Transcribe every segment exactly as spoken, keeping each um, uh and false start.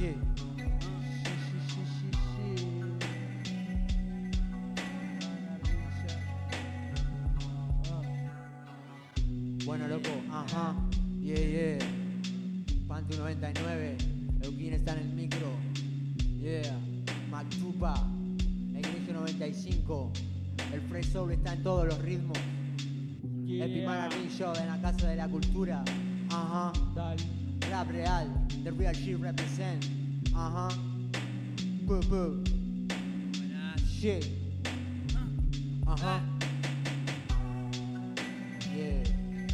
Shit. Bueno, loco, ajá, yeah, yeah. Panty noventa y nueve, Euquín está en el micro, yeah. Mactupa, Ignicio noventa y cinco, el Fresh Soul está en todos los ritmos. Yeah. Epimana Show en la Casa de la Cultura, ajá. Dale. Rap real, the real shit represent, ajá. Boo boo, shit, ajá. Yeah.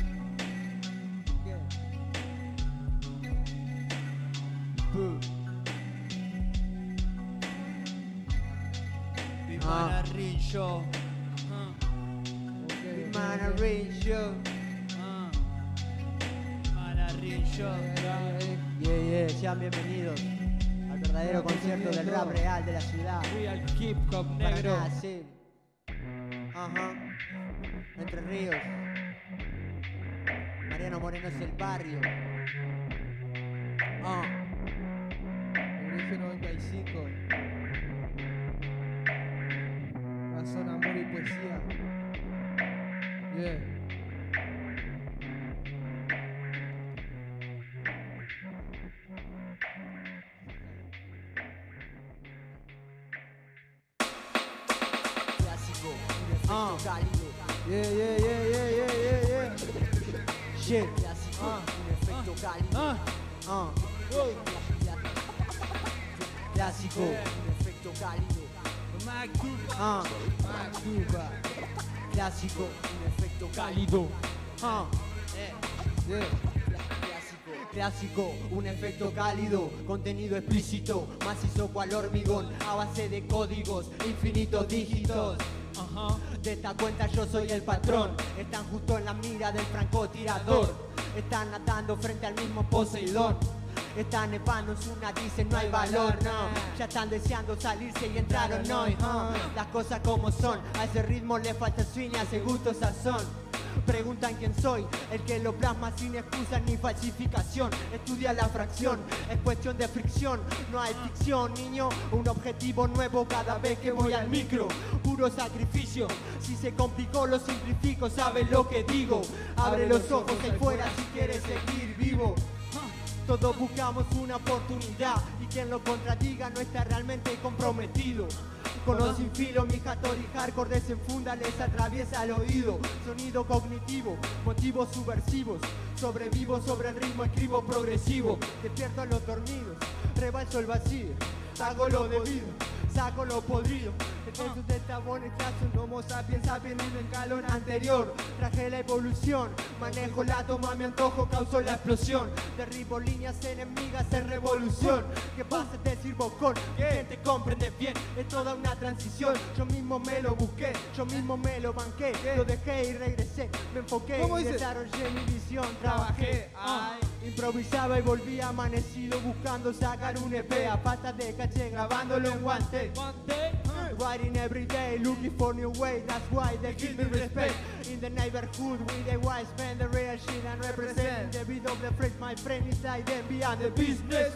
Boo. Vimana Rincho. Vimana Rincho. Vimana Rincho. Yeah, yeah, sean bienvenidos al verdadero concierto del rap real de la ciudad. Real Hip Hop Para negro. nada, sí. Ajá. Entre Ríos. Mariano Moreno es el barrio. Ah. Ignicio noventa y cinco. Razón, amor y poesía. Yeah. Clásico. Ah. Yeah, yeah, yeah, yeah, yeah, yeah, yeah. Shit. Clásico. Ah. Un efecto cálido. Ah. Ah. Wow. Clásico. Un efecto cálido. Mactupa. Ah. Mactupa. Clásico. Un efecto Cálido. Ah. Yeah. Clásico, clásico, un efecto cálido, contenido explícito, macizo cual hormigón, a base de códigos, infinitos dígitos. Ajá. De esta cuenta yo soy el patrón, están justo en la mira del francotirador, están atando frente al mismo Poseidón. Están nevando en su nariz, no hay valor, no. Ya están deseando salirse y entraron hoy, huh. Las cosas como son, a ese ritmo le falta swing y a ese gusto sazón. Preguntan quién soy, el que lo plasma sin excusas ni falsificación. Estudia la fracción, es cuestión de fricción, no hay ficción, niño. Un objetivo nuevo cada vez que voy al micro, puro sacrificio. Si se complicó lo simplifico, sabes lo que digo. Abre los ojos ahí fuera si quieres seguir vivo. Todos buscamos una oportunidad y quien lo contradiga no está realmente comprometido. Con o sin filo, mi Hattori hardcore desenfunda, les atraviesa el oído. Sonido cognitivo, motivos subversivos. Sobrevivo sobre el ritmo, escribo progresivo. Despierto a los dormidos, rebalso el vacío. Hago lo debido, saco lo podrido. El Jesús de tabones trazo un homo sapiens sapiens en el calor anterior. Traje la evolución, manejo la toma, mi antojo causó la explosión. Derribo líneas enemigas en revolución. ¿Qué pasa? Te sirvo con quien te comprende bien. Es toda una transición, yo mismo me lo busqué, yo mismo me lo banqué. Lo dejé y regresé, me enfoqué y desarrollé mi visión. Trabajé, ay, improvisaba y volví amanecido buscando sacar un E P a falta de caché, grabándolo en guante. Writing every day, looking for new way. That's why they give me respect. In the neighborhood with the wise man, the real shit and represent. The beat of the phrase, my friend, inside them beyond the business.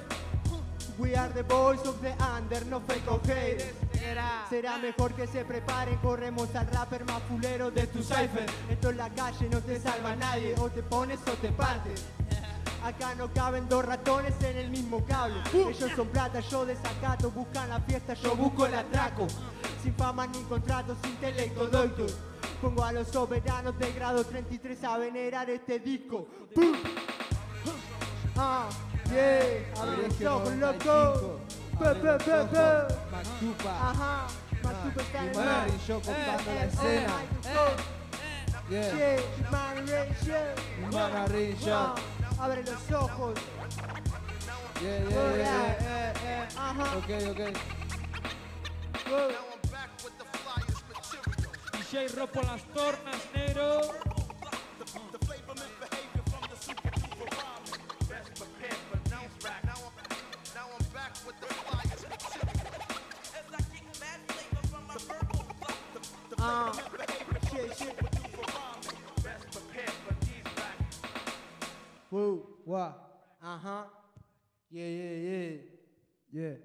We are the boys of the under, no fake or haters. Será mejor que se preparen, corremos al rapper más fulero de tu cipher. Esto en la calle no te salva nadie, o te pones o te partes. Acá no caben dos ratones en el mismo cable. Ellos son plata, yo desacato. Buscan la fiesta, yo busco el atraco. Sin fama ni contratos, intelecto doito. Pongo a los soberanos de grado treinta y tres a venerar este disco. ¡Pum! Ah, yeah, abre los ojos, loco. Pe, pe, pe, pe. Mactupa. Ajá, Mactupa está en el Vimana mar. Rincho ocupando Eh, la eh, escena. oh, Yeah. yeah, Vimana Rincho. Vimana Rincho. Ah, abre los ojos. Yeah, yeah, yeah, yeah, yeah, yeah. Ajá. Ok, ok. Wow. D J Ropo las tornas, negro. Ah, shit, shit. Woo. Wow. Ajá. Yeah, yeah, yeah. Yeah.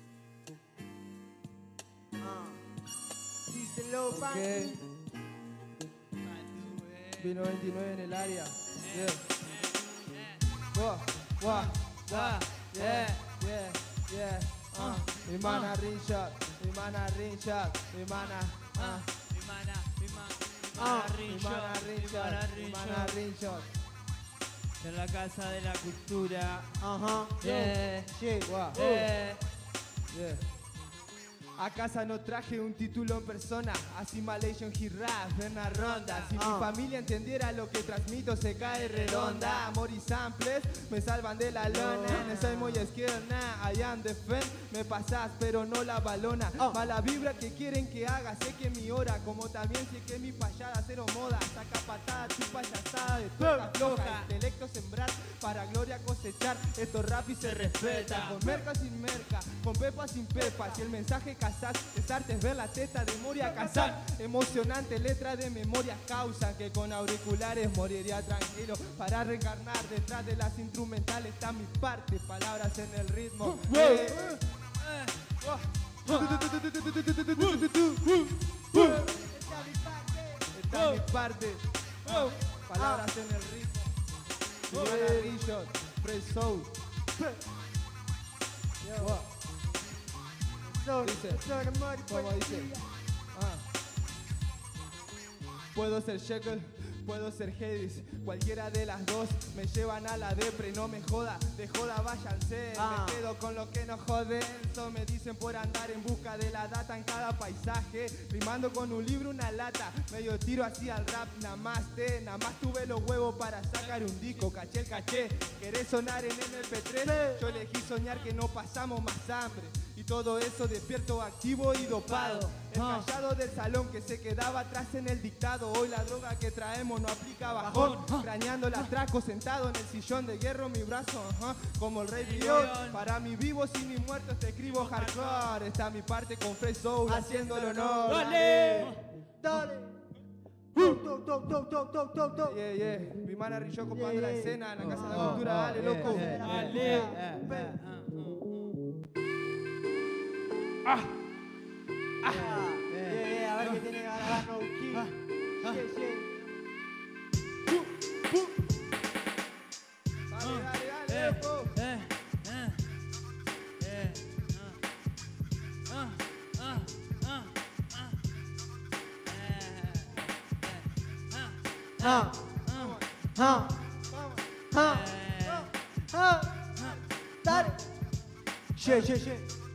Ah. Díselo, Ok. papi. Vino veintinueve en el área. Yeah. Wow, wow, wow. Yeah, yeah, yeah. Uh. Mi mana Rinshot, mi mana Rinshot, mi mana. Uh. Mi mana, mi mana, mi Ah, mana mi Rinshot, mana mi mana Rinshot, mi mana Rinshot. Rinshot. En la casa de la cultura. Ajá. Yeah, Shit. Wow. yeah. Yeah. A casa no traje un título en persona, Assimilation Hip Rap en una ronda. Si Ah. mi familia entendiera lo que transmito se cae redonda. Amor y samples me salvan de la lona. No soy muy izquierda, I am the fan. Me pasas pero no la balona. Ah. Mala vibra que quieren que haga, sé que mi hora. Como también sé que mi payada cero moda. Saca patada, tu payasada de tuerca floja. Intelecto sembrar para gloria cosechar. Esto rap y se respeta. Con merca sin merca, con pepa sin pepa. Si el mensaje casas, es arte es ver la teta de Moria Kazan. Emocionante letra de memoria causa que con auriculares moriría tranquilo. Para reencarnar detrás de las instrumentales está mi parte. Palabras en el ritmo. Eh. Está mi parte. Palabras en el ritmo. Ivana Rinshot, Fresh Soul. Wow. Son, Dice, son amor y ¿cómo dice? poesía. Ah. Puedo ser Shekel, puedo ser Hades. Cualquiera de las dos me llevan a la depre. No me joda, de joda váyanse. Ah. Me quedo con lo que no joden. Eso me dicen por andar en busca de la data en cada paisaje. Rimando con un libro, una lata. Medio tiro así al rap, namaste. Nada más tuve los huevos para sacar un disco. Caché el caché, querés sonar en M P tres. Yo elegí soñar que no pasamos más hambre. Y todo eso despierto, activo y dopado. El Ah. callado del salón que se quedaba atrás en el dictado. Hoy la droga que traemos no aplica bajón. Bajón. Crañando el atraco, sentado en el sillón de hierro, mi brazo, ajá, como el rey León. León. Para mi vivos y mis muertos te escribo hardcore. Está mi parte con Fresh Soul haciendo el honor. ¡Dale! Dale. To, to, to, to, to, to, to, to. Yeah, yeah. Mi mana Rillo copando Yeah, la yeah. escena en la casa de Oh, la cultura. oh, Dale, yeah, loco. yeah. Dale. Ah, Ah, ah, ah, ah. Yeah, yeah, yeah, a ver qué tiene que grabar No King. Yeah, yeah. Dale, dale, Eh, dale, loco. eh, eh, eh, ah, ah, ah, ah, ah, eh, eh, ah, Ah, ah, ah, ah, eh, ah. Dale. Yeah, yeah, yeah.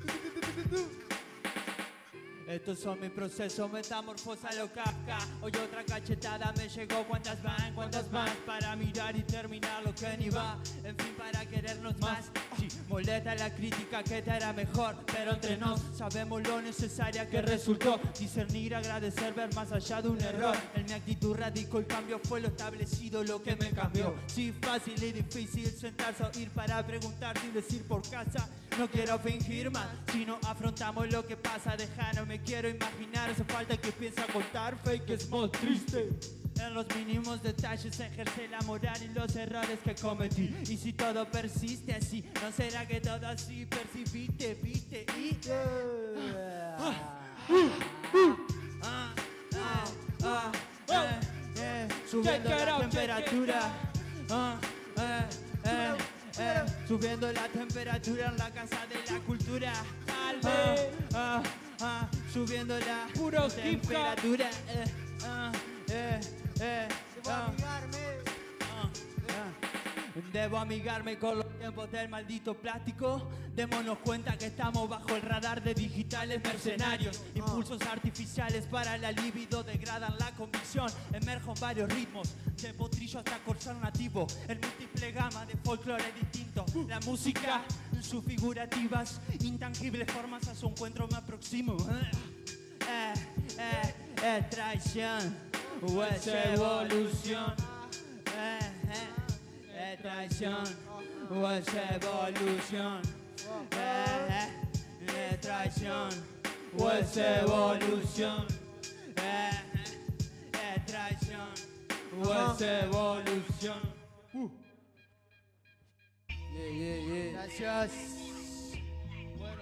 Estos son mis procesos, metamorfosa lo Kafka. Hoy otra cachetada me llegó, cuántas van, cuántas van. Para mirar y terminar lo que ni va. En fin, para querernos más. Sí, molesta la crítica que te hará mejor. Pero entre nos sabemos lo necesaria que resultó. Discernir, agradecer, ver más allá de un error. En mi actitud radico el cambio fue lo establecido, lo que me cambió. Sí, fácil y difícil sentarse a oír para preguntar sin decir por casa. No quiero fingir más, sino afrontamos lo que pasa. Deja, no me quiero imaginar, hace falta que empiece a contar. Fake es más triste. En los mínimos detalles ejerce la moral y los errores que cometí. Y si todo persiste así, ¿no será que todo así percibiste, viste y... Ah, ah, ah, eh, eh, subiendo Check it la out, check it temperatura. Ah, eh, eh, eh, subiendo la temperatura en la casa de la cultura. Dale. Ah, ah, ah, subiendo la Puro hip hop. temperatura. Eh, ah, eh, eh, Debo ah. amigarme. Ah, ah. Debo amigarme con los tiempos del maldito plástico. Démonos cuenta que estamos bajo el radar de digitales mercenarios. Impulsos artificiales para la libido degradan la convicción. Emerjo en varios ritmos, de potrillo hasta corsar nativo. En múltiple gama de folclore distinto. La música en sus figurativas, intangibles formas a su encuentro me aproximo. Eh, eh, es traición o es evolución. Eh, eh, es traición o es evolución. Eh, eh, es traición o es evolución. Eh, eh, es traición o es evolución. Yeah, yeah, yeah. Gracias.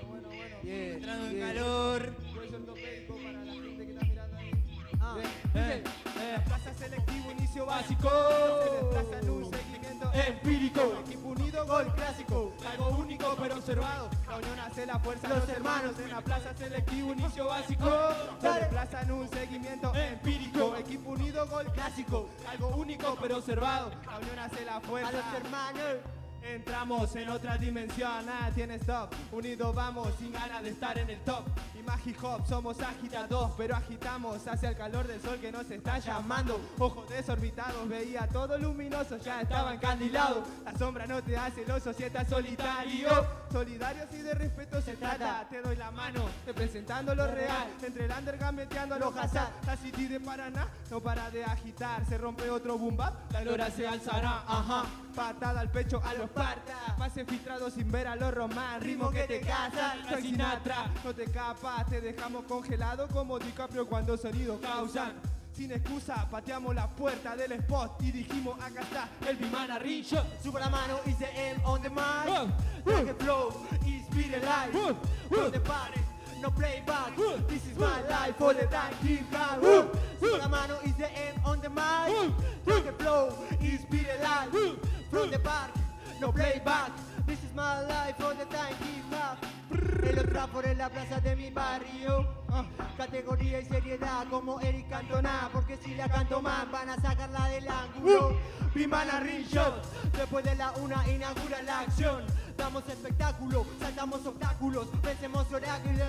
Yeah, entrando en yeah. calor. Cuello ortopédico para la gente que está mirando ahí. Ah, Eh, En la plaza selectivo, inicio básico. Se desplaza en un seguimiento empírico. Equipo unido, gol clásico. Algo único pero observado. La unión hace la fuerza, los hermanos. En la plaza selectivo, inicio básico. Se desplaza en un seguimiento empírico. Equipo unido, gol clásico. Algo único pero observado. La unión hace la a fuerza. los hermanos. Entramos en otra dimensión, nada tiene stop. Unidos vamos sin ganas de estar en el top. Y más hip hop, somos agitados, pero agitamos hacia el calor del sol que nos está llamando. Ojos desorbitados, veía todo luminoso, ya estaba encandilado. La sombra no te hace celoso si estás solitario. Solidarios y de respeto se trata. Te doy la mano, representando lo real. Entre el under gambeteando a los hazard. La city de Paraná no para de agitar. Se rompe otro boom bap, la lora se alzará. Ajá, patada al pecho a los Parta, pase filtrado sin ver a los román. Ritmo que te casa, soy Sinatra. No te capas, te dejamos congelado como DiCaprio cuando sonidos causan. Sin excusa, pateamos la puerta del spot y dijimos acá está el Bimana Rincho. Subo la mano y se M on the mic. Take a flow, inspire life. From the party, no playback. This is my life, all the time, keep back. Subo la mano y se M on the mic. Take a flow, inspire life. From the party, no playback. This is my life, all the time, keep up. El otra por en la plaza de mi barrio. Categoría y seriedad como Eric Cantona. Porque si la canto más van a sacarla del ángulo. Bimana Ring Shot. Después de la una inaugura la acción. Damos espectáculo, saltamos obstáculos, vencemos oráculos.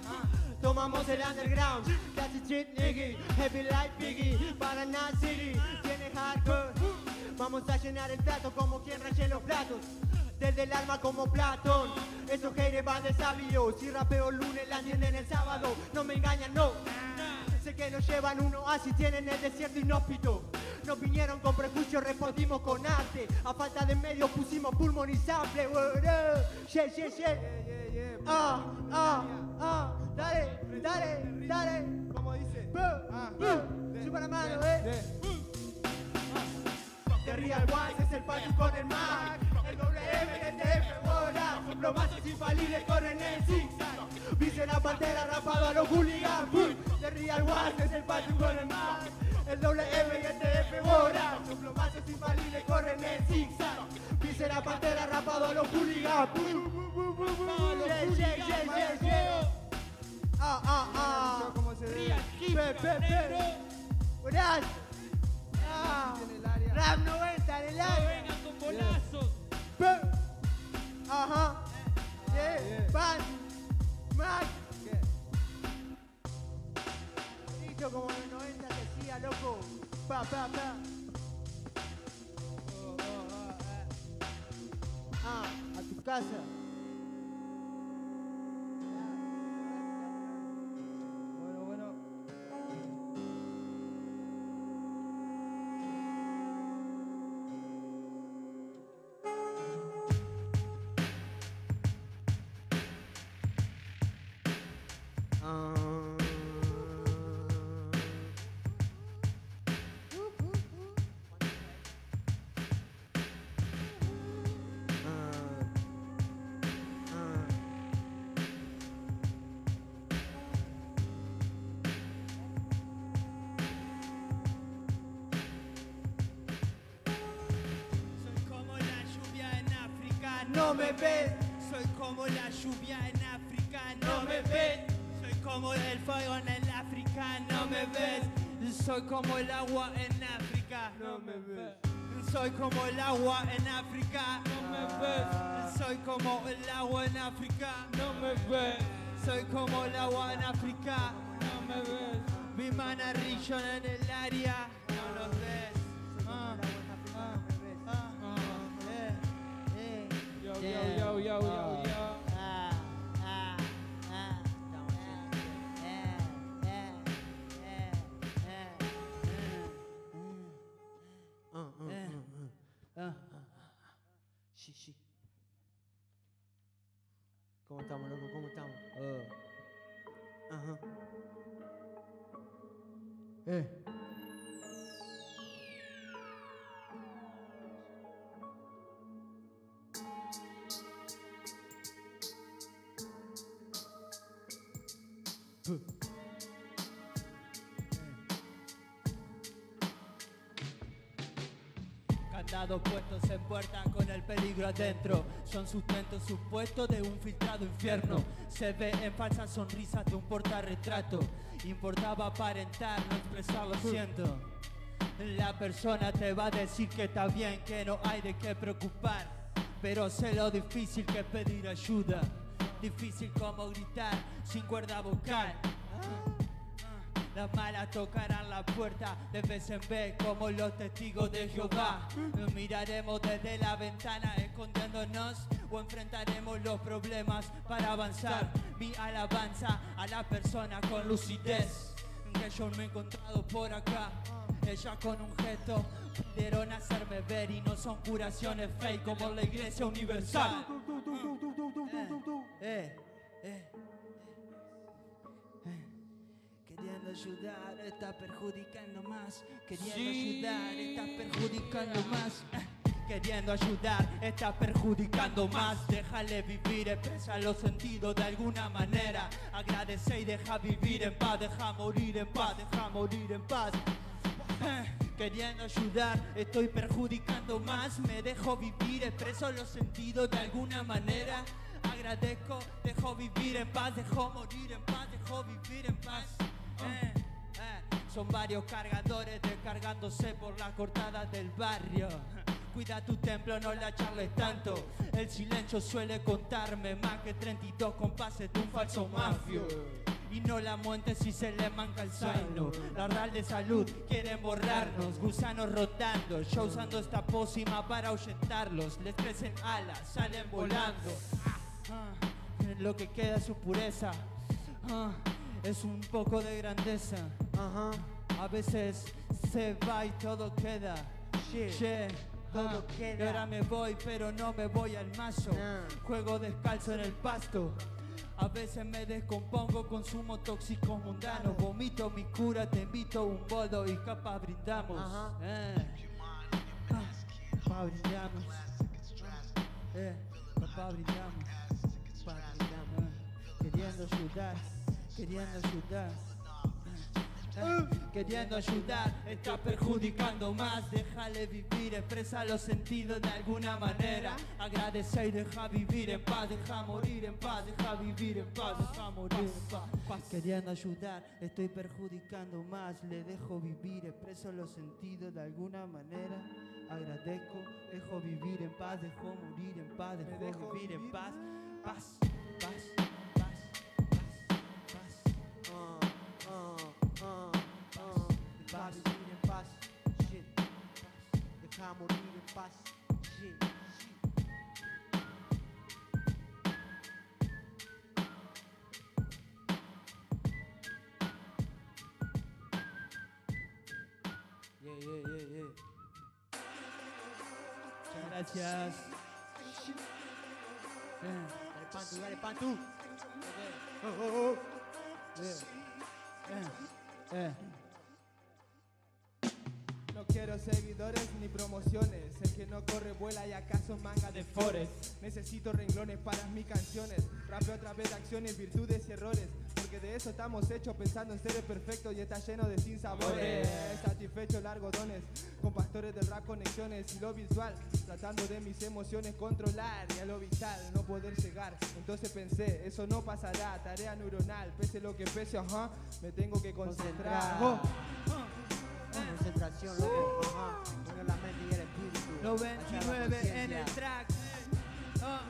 Tomamos el underground, classic shit nigga, heavy like Biggie, Paraná City, tiene hardcore. Vamos a llenar el plato como quien rellena los platos. Desde el alma como Platón. Esos haters van de sabio. Si rapeo el lunes la entienden el sábado. No me engañan, no. Sé que nos llevan uno así tienen el desierto inhóspito. Nos vinieron con prejuicios, respondimos con arte. A falta de medios pusimos pulmón y sample. Yeah, yeah, yeah. Ah, ah, ah. Dale, dale, dale. ¿Cómo dice? Ah, Suba la mano, eh. The Real Wise es el patio con el Mac. El doble M, el T F, bola. Los mazos infalibles corren en zigzag. Viste la pantera rapado a los hooligans. The Real Wise es el patio con el Mac. El doble M y el T F, bola. Los mazos infalibles corren en zigzag. Viste la pantera rapado a los hooligans. Yeah, yeah, yeah, yeah, yeah. Ah, ah, ah. ¿Cómo se ve? Pe, pe, pe. Buenas. Ah. Rap noventa en el No aire. vengan con bolazos. Pe. Ajá. Yeah. Pan. Mac. Dicho como en el noventa decía, loco. Pa, pa, pa. Ah, a tu casa. Bueno, bueno. Ah. Soy como la lluvia en África. No me ves. Soy como la lluvia en África. No me ves. Soy como el fuego en el África. No me ves. Soy como el agua en África. No me ves. Soy como el agua en África. No me ves. Soy como el agua en África. No me ves. Soy como el agua en África. No me ves. Bimana Rincho en el área. No los ves. Ah, ah, ah, ah, eh, eh, Yo, yo, yeah. yo, yo, yo, yo. Ah, ah, ah. Eh, eh, eh, eh, eh. Ah, ah, Eh. ah, ah. Sí, sí. ¿Cómo estamos, loco? ¿Cómo estamos? Ajá. Eh. Candados puestos en puerta con el peligro adentro. Son sustentos supuestos de un filtrado infierno. Se ve en falsas sonrisas de un portarretrato. Importaba aparentar, no expresar lo siento. La persona te va a decir que está bien, que no hay de qué preocupar. Pero sé lo difícil que es pedir ayuda. Difícil como gritar sin cuerda vocal. Las malas tocarán la puerta de vez en vez como los testigos de Jehová. Miraremos desde la ventana escondiéndonos o enfrentaremos los problemas para avanzar. Mi alabanza a la persona con lucidez que yo me he encontrado por acá. Ella con un gesto pudieron hacerme ver y no son curaciones fake como la iglesia universal. Eh, eh, eh. Queriendo ayudar, está perjudicando más. Queriendo Sí. ayudar, está perjudicando más. Eh, Queriendo ayudar, está perjudicando más. Déjale vivir, expresa los sentidos de alguna manera. Agradece y deja vivir en paz. Deja morir en paz, deja morir en paz. Eh, Queriendo ayudar, estoy perjudicando más. Me dejo vivir, expreso los sentidos de alguna manera. Agradezco, dejo vivir en paz. Dejo morir en paz, dejo vivir en paz. Eh, eh, Son varios cargadores descargándose por las cortadas del barrio. Cuida tu templo, no la charles tanto. El silencio suele contarme más que treinta y dos compases de un falso mafio. Y no la muente si se le manca el zaino. La Real de Salud quieren borrarnos. Gusanos rotando, yo usando esta pócima para ahuyentarlos. Les crecen alas, salen volando. Ah, lo que queda es su pureza. Ah, es un poco de grandeza. Ajá. A veces se va y todo queda. Shit. Yeah. Todo Ah, queda. y ahora me voy, pero no me voy al mazo. Nah. Juego descalzo en el pasto. A veces me descompongo, consumo tóxicos mundanos. Vomito mi cura, te invito a un boldo y capaz brindamos. Ajá. Eh. Ah, capaz brindamos. Eh, capaz brindamos. Capaz brindamos. Eh, Queriendo ayudar, queriendo ayudar. Eh, Queriendo ayudar, está perjudicando más. Déjale vivir, expresa los sentidos de alguna manera. Agradece y deja vivir en paz. Deja morir en paz, deja vivir en paz. Deja morir en paz, paz. Queriendo ayudar, estoy perjudicando más. Le dejo vivir, expreso los sentidos de alguna manera. Agradezco, dejo vivir en paz. Dejo morir en paz, Me dejo dejo vivir en vivir. paz. Paz, paz, paz, paz, paz. Ah, ah, ah, ah. Deja vivir en paz. Shit. Deja morir en paz. Shit. Yeah, yeah, yeah, yeah. Muchas gracias. Eh, Dale pan tú, dale pan tú. eh, Oh, oh, oh. eh, eh. No quiero seguidores ni promociones. El que no corre vuela y acaso manga de forest. Necesito renglones para mis canciones. Rapeo a través de acciones, virtudes y errores. Porque de eso estamos hechos, pensando en seres perfectos y está lleno de sinsabores. Satisfechos largodones, con pastores del rap conexiones y lo visual. Tratando de mis emociones controlar y a lo vital no poder llegar. Entonces pensé, eso no pasará, tarea neuronal. Pese lo que pese, ajá, me tengo que concentrar. Concentrar. Concentración, loco. Ajá. Pone la mente y el espíritu. Los Hacia la veintinueve en el conciencia. track. Ah.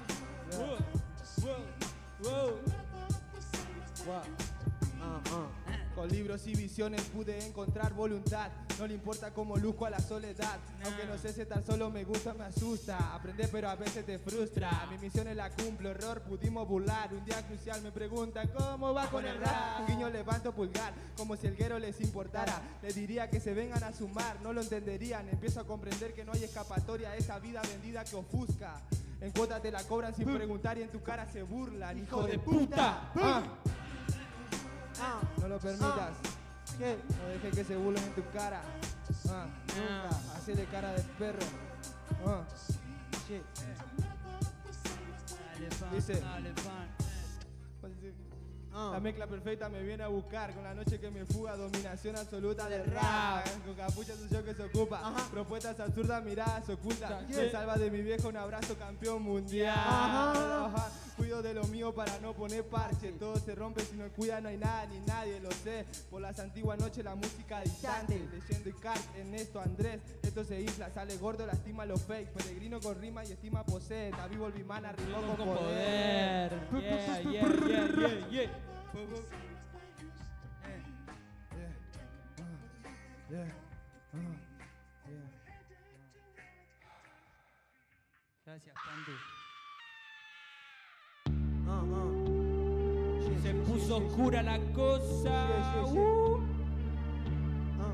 Ah, ah. Con libros y visiones pude encontrar voluntad. No le importa cómo luzco a la soledad. Aunque no sé si estar solo me gusta, me asusta. Aprender pero a veces te frustra. Mi misión es la cumplo, error pudimos burlar. Un día crucial me preguntan cómo va con el rap. Un guiño levanto pulgar, como si el guero les importara. Les diría que se vengan a sumar, no lo entenderían. Empiezo a comprender que no hay escapatoria a esa vida vendida que ofusca. En cuotas te la cobran sin preguntar y en tu cara se burlan. ¡Hijo de puta! Ah. Ah, No lo permitas. ¿qué? No dejes que se burlen en tu cara. Ah, nunca. Hacele cara de perro. Ah. Shit. Dale, pan, Dice. dale, pan. Uh. La mezcla perfecta me viene a buscar. Con la noche que me fuga, dominación absoluta del rap. Con capucha soy yo que se ocupa. Ajá. Propuestas absurdas, miradas ocultas. Yeah. Me salva de mi viejo, un abrazo campeón mundial. Ajá. Ajá. Cuido de lo mío para no poner parche. Todo se rompe si no cuida, no hay nada ni nadie, lo sé. Por las antiguas noches la música distante. Leyendo y cart, Ernesto, Andrés. Esto se infla, sale gordo, lastima los fake. Peregrino con rima y estima posee. David Volvimana rimó con, Con poder. poder. Yeah, yeah, yeah, yeah, yeah. Yeah. Uh, yeah. Gracias, Candu. Ah, ah. Sí, Se sí, puso sí, sí, oscura la cosa. Sí, sí, sí. Uh. Ah.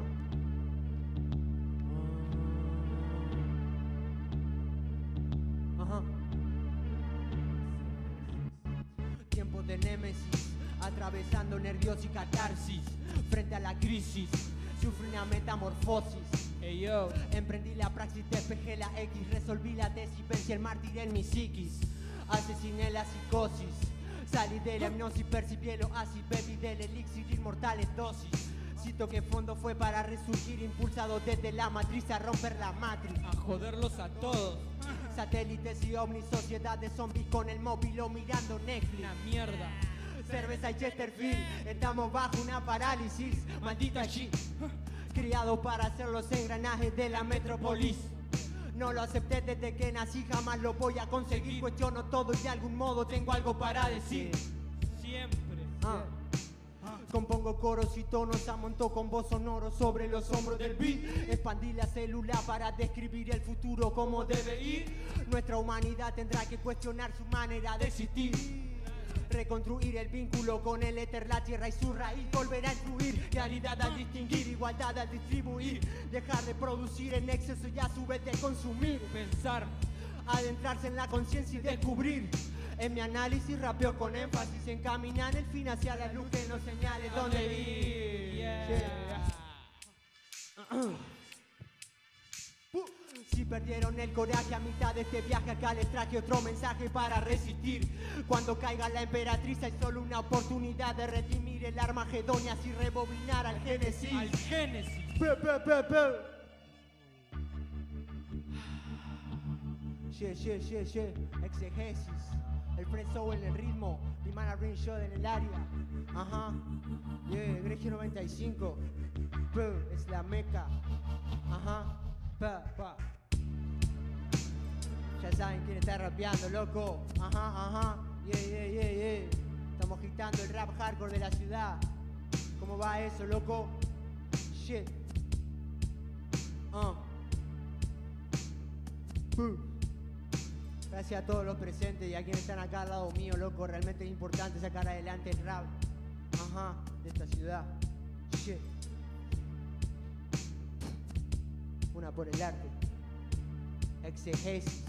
Ajá. Tiempo de némesis, atravesando nervios y catarsis. Frente a la crisis, sufrí una metamorfosis. Hey yo. Emprendí la praxis, despejé la X, resolví la tesis, vencí el mártir en mi psiquis. Asesiné la psicosis, salí de la hipnosis, percibí el oasis, bebí del elixir, inmortales dosis. Cito que fondo fue para resurgir, impulsado desde la matriz a romper la matriz. A joderlos a todos. Satélites y ovnis, sociedad de zombies con el móvil o mirando Netflix. Una mierda. Cerveza y Chesterfield, estamos bajo una parálisis, maldita shit. Criado para hacer los engranajes de la metrópolis. No lo acepté desde que nací, jamás lo voy a conseguir. Cuestiono todo y de algún modo tengo algo para decir. Siempre. Ah. Compongo coros y tonos, amonto con voz sonoro sobre los hombros del beat. Expandí la célula para describir el futuro como debe ir. Nuestra humanidad tendrá que cuestionar su manera de existir. Reconstruir el vínculo con el éter, la tierra y su raíz. Volver a influir, claridad al distinguir, igualdad al distribuir. Dejar de producir en exceso y a su vez de consumir. Pensar. Adentrarse en la conciencia y descubrir. En mi análisis rapeo con énfasis, encaminar el fin hacia la luz que nos señale dónde ir. Yeah. Yeah. Si perdieron el coraje a mitad de este viaje, acá les traje otro mensaje para resistir. Cuando caiga la emperatriz hay solo una oportunidad de redimir el Armagedón y así rebobinar al Génesis. Al Génesis. Pe, pe, pe, pe. Yeah, yeah, yeah, yeah. Exegesis. El freso en el ritmo. Mi mana Ring Shot en el área. Ajá. Yeah, Gregio noventa y cinco. Pe, es la meca. Ajá. Pa, pa. Ya saben quién está rapeando, loco. Ajá, ajá. Yeah, yeah, yeah, yeah. Estamos agitando el rap hardcore de la ciudad. ¿Cómo va eso, loco? Shit. Uh. Uh. Gracias a todos los presentes y a quienes están acá al lado mío, loco. Realmente es importante sacar adelante el rap. Ajá, de esta ciudad. Shit. Una por el arte. Exegesis.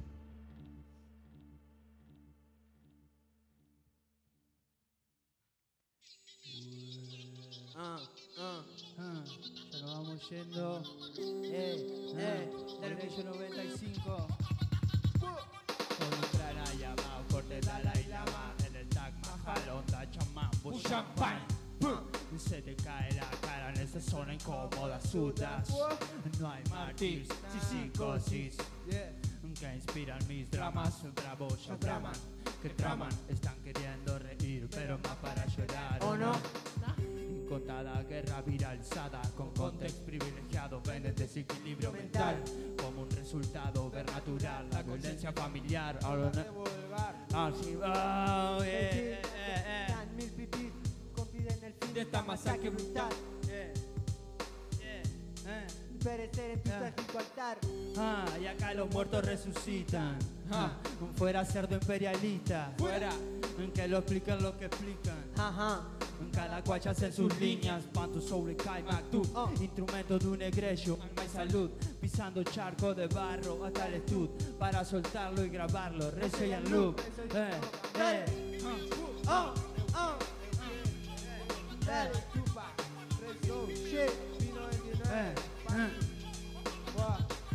Ah, ah, Ah, ya nos vamos yendo. eh, eh, Del dale. Bello noventa y cinco. Con un Pranayama, corte Dalai Lama. En el Taj Mahal, onda chamán, vos champán. Se te cae la cara en esa zona incómoda, sudas. No hay mártires, sí, psicosis. Yeah. Que inspiran mis dramas, bravos ya traman. Que traman, están queriendo reír, pero más para llorar. ¿O no? Incontada guerra viralizada, con contexto privilegiado, ven el desequilibrio mental. Como un resultado ver natural, la violencia familiar. Ahora no. Así va, yeah, yeah, yeah. Dan mil pipí, compiden el fin De esta masacre brutal. Yeah, yeah, eh. Perecer en tu Ah. trágico altar. Ah, y acá los muertos resucitan. Ah, fuera cerdo imperialista. Fuera. En que lo explican lo que explican. Ajá. En cada cual ya hacen sus líneas. Panto sobre Kaimaktu. Oh. Instrumento de un egregio. Alma y salud. Pisando charco de barro hasta el estud. Para soltarlo y grabarlo. Recio y en loop. Eh, eh. Oh, oh. Dale, Tupac, Rezo, shit, P noventa y nueve, Eh, eh. Wow.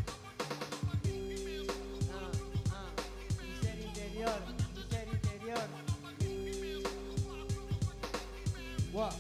Ah, ah. Mi ser interior, mi ser interior. Wow.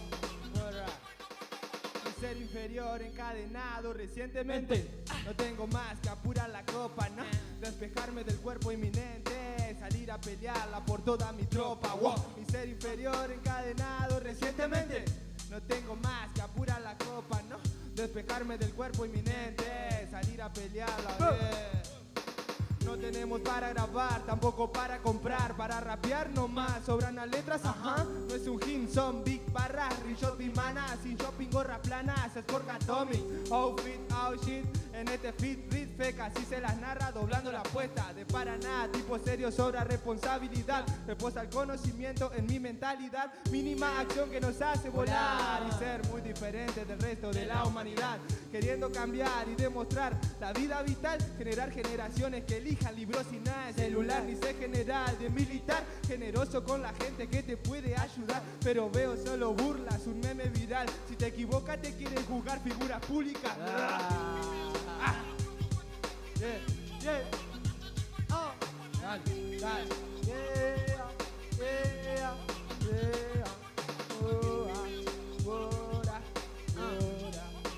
Mi ser inferior encadenado recientemente. No tengo más que apurar la copa, ¿no? Despejarme del cuerpo inminente, salir a pelearla por toda mi tropa. Wow. Mi ser inferior encadenado recientemente. No tengo más que apurar la copa, ¿no? Despejarme del cuerpo inminente, salir a pelearla, bien. No tenemos para grabar, tampoco para comprar, para rapear nomás, sobran las letras, ajá. No es un hymn, son big barras, reshot y manas, sin shopping, gorras planas, es por Atomic, outfit, out shit, en este fit, beat feca, así se las narra, doblando la apuesta, de para nada, tipo serio, sobra responsabilidad, reposa el conocimiento en mi mentalidad, mínima acción que nos hace volar y ser muy diferente del resto de la humanidad, queriendo cambiar y demostrar la vida vital, generar generaciones que elijan libros sin nada de celular, ni sé general de militar, generoso con la gente que te puede ayudar, pero veo solo burlas, un meme viral, si te equivocas te quieren juzgar figuras públicas. Ah. Ah. Yeah, yeah. Oh. Dale, dale. Yeah, yeah, yeah. Oh, ah, oh, ah, oh,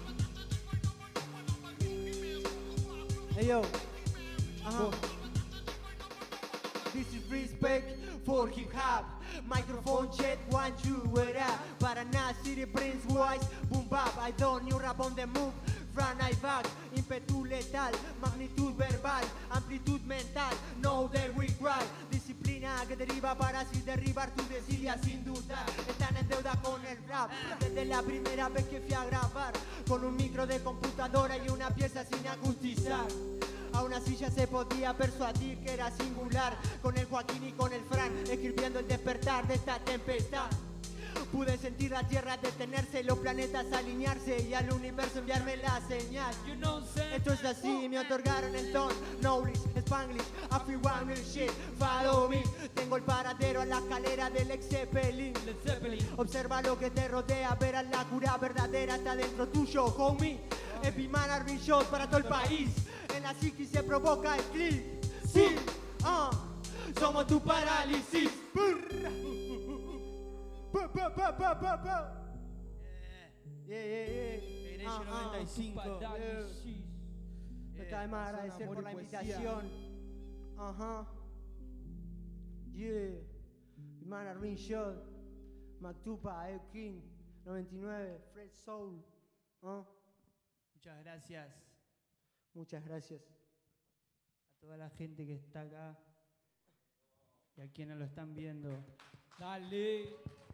ah. Hey yo. Uh-huh. This is respect for hip hop. Microphone check, one, two, what up? Paraná City Prince Wise, boom bap. I don't new rap on the move. Run I back, ímpetu letal, magnitud verbal, amplitud mental, know that we cry. Disciplina que deriva para así derribar tu desidia sin duda. Están en deuda con el rap, desde la primera vez que fui a grabar, con un micro de computadora y una pieza sin acustizar. A una silla se podía persuadir que era singular, con el Joaquín y con el Fran, escribiendo el despertar de esta tempestad. Pude sentir la tierra detenerse, los planetas alinearse y al universo enviarme la señal. You know, Esto es así, me otorgaron el don, knowledge, Spanglish, Afri one real shit, follow me. Tengo el paradero a la escalera del ex Zeppelin. Observa lo que te rodea, verás la cura verdadera está dentro tuyo, homie. Epimana Arvin Shot para todo el país. En la psiquis se provoca el clic. Sí, uh, somos tu parálisis. Yeah, yeah, yeah. Perecho noventa y cinco. Me está de más agradecer por la invitación. Ajá. Yeah. Epimana Arvin Shot. Mactupa, El King. noventa y nueve. Fred Soul. Uh. Muchas gracias Muchas gracias. a toda la gente que está acá y a quienes lo están viendo. Dale.